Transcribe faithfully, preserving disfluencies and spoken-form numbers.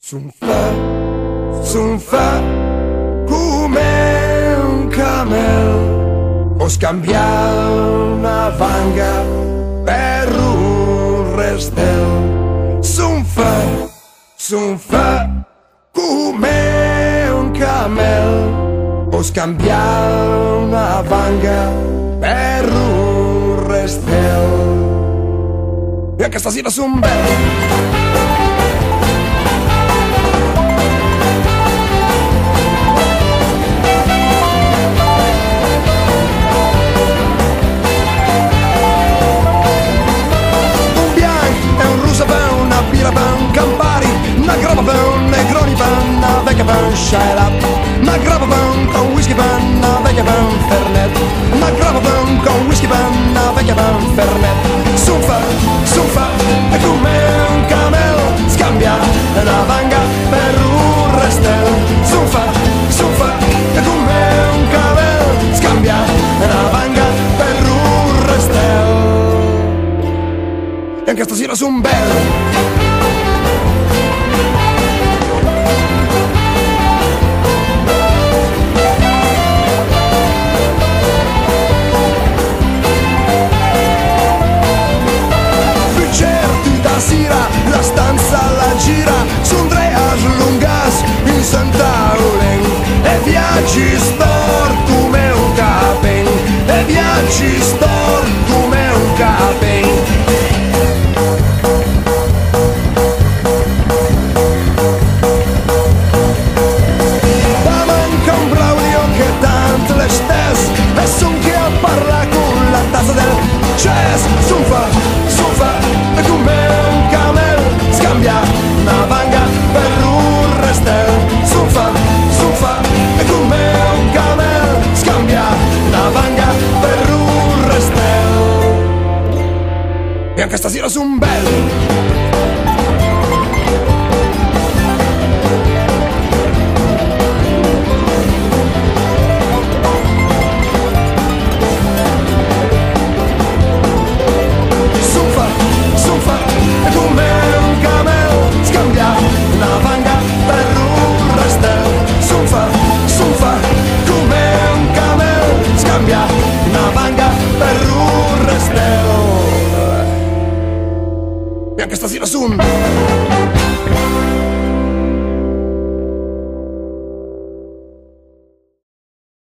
Son fa, son fa come un camel, o scambiare una vanga per un restel. Son fa, son fa come un camel, o scambiare una vanga per un restel. E anche stasera son bello. Una grappa pan con whisky pan, una vecchia pan Fernet. Una grappa pan con whisky pan, una vecchia pan Fernet. Sunfa, sunfa, è come un camel, scambia una vanga per un restel. Sunfa, sunfa, è come un camel, scambia una vanga per un restel. E anche stasera son bello. La stanza la gira, son treas lungas in Sant'Aulen, e viaggi storto come un capen, e viaggi storto come un capen. Da manca un Braulio che tanto le stes, e son che a parla con la tazza del jazz. Son fa, son fa, e come una vanga per un restel. Sunfa, sunfa, è come un camel, scambia una vanga per un restel. E anche stasera son bello. E anche stasera son